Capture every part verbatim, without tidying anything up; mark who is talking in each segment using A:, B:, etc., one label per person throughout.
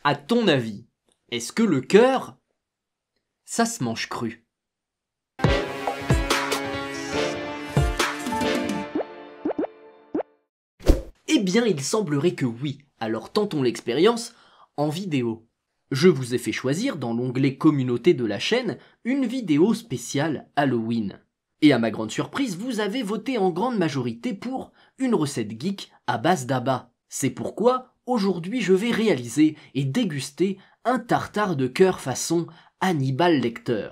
A: À ton avis, est-ce que le cœur, ça se mange cru? Eh bien, il semblerait que oui, alors tentons l'expérience en vidéo. Je vous ai fait choisir dans l'onglet communauté de la chaîne une vidéo spéciale Halloween. Et à ma grande surprise, vous avez voté en grande majorité pour une recette geek à base d'abats. C'est pourquoi aujourd'hui je vais réaliser et déguster un tartare de cœur façon Hannibal Lecter.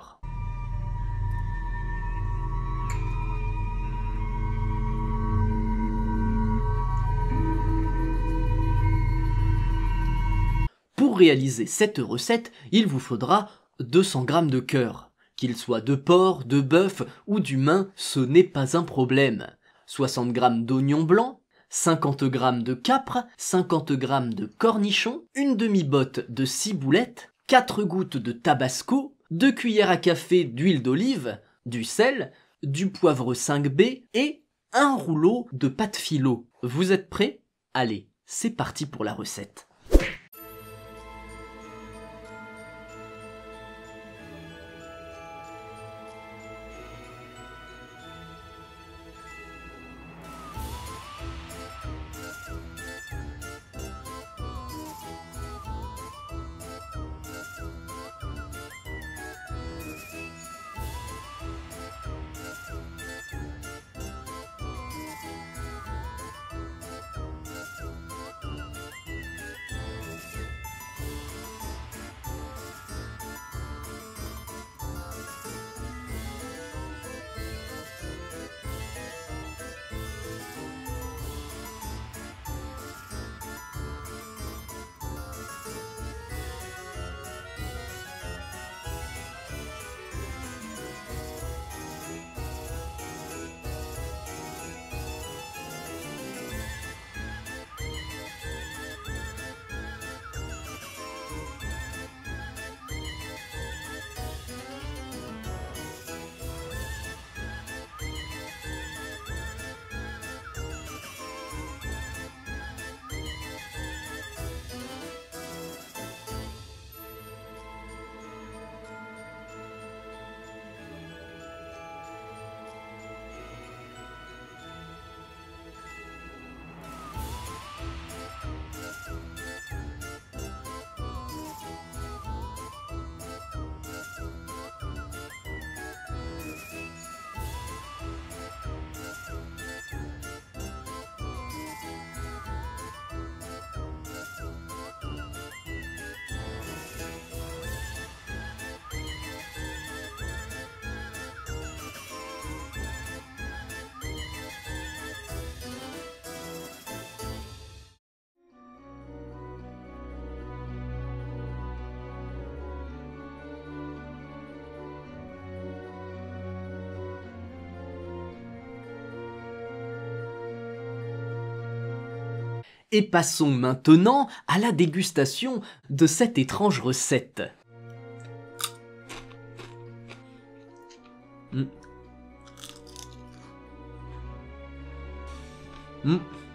A: Pour réaliser cette recette, il vous faudra deux cents grammes de cœur. Qu'il soit de porc, de bœuf ou d'humain, ce n'est pas un problème. soixante grammes d'oignons blancs, cinquante grammes de capre, cinquante grammes de cornichons, une demi-botte de ciboulette, quatre gouttes de tabasco, deux cuillères à café d'huile d'olive, du sel, du poivre cinq B et un rouleau de pâte philo. Vous êtes prêts? Allez, c'est parti pour la recette. Et passons maintenant à la dégustation de cette étrange recette. Mmh. Mmh.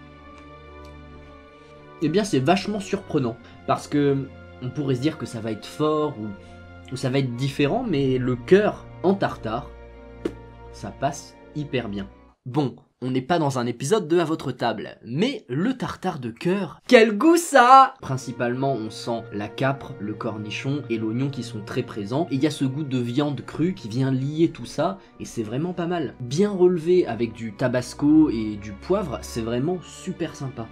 A: Eh bien, c'est vachement surprenant, parce que on pourrait se dire que ça va être fort ou, ou ça va être différent, mais le cœur en tartare, ça passe hyper bien. Bon, on n'est pas dans un épisode de À votre table, mais le tartare de cœur, quel goût ça a! Principalement, on sent la capre, le cornichon et l'oignon qui sont très présents, et il y a ce goût de viande crue qui vient lier tout ça, et c'est vraiment pas mal. Bien relevé avec du tabasco et du poivre, c'est vraiment super sympa.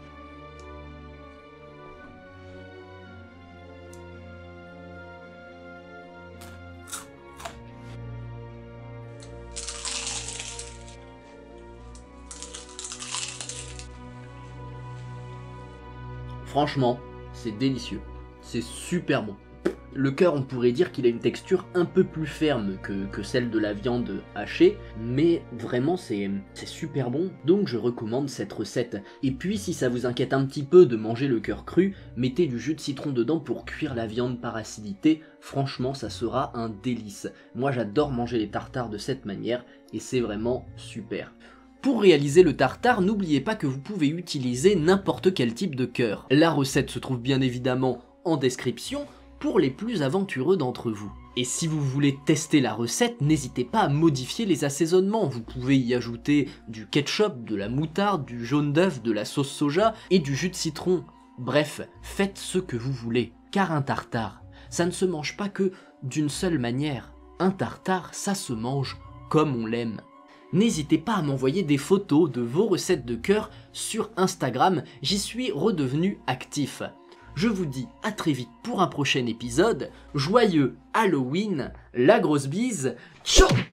A: Franchement, c'est délicieux. C'est super bon. Le cœur, on pourrait dire qu'il a une texture un peu plus ferme que, que celle de la viande hachée, mais vraiment c'est super bon, donc je recommande cette recette. Et puis si ça vous inquiète un petit peu de manger le cœur cru, mettez du jus de citron dedans pour cuire la viande par acidité, franchement ça sera un délice. Moi j'adore manger les tartares de cette manière, et c'est vraiment super. Pour réaliser le tartare, n'oubliez pas que vous pouvez utiliser n'importe quel type de cœur. La recette se trouve bien évidemment en description pour les plus aventureux d'entre vous. Et si vous voulez tester la recette, n'hésitez pas à modifier les assaisonnements. Vous pouvez y ajouter du ketchup, de la moutarde, du jaune d'œuf, de la sauce soja et du jus de citron. Bref, faites ce que vous voulez, car un tartare, ça ne se mange pas que d'une seule manière. Un tartare, ça se mange comme on l'aime. N'hésitez pas à m'envoyer des photos de vos recettes de cœur sur Instagram, j'y suis redevenu actif. Je vous dis à très vite pour un prochain épisode, joyeux Halloween, la grosse bise, ciao!